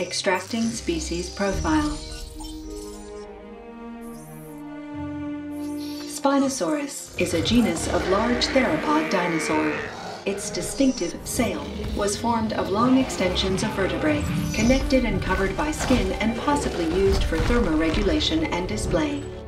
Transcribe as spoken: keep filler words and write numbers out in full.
Extracting species profile. Spinosaurus is a genus of large theropod dinosaur. Its distinctive sail was formed of long extensions of vertebrae, connected and covered by skin and possibly used for thermoregulation and display.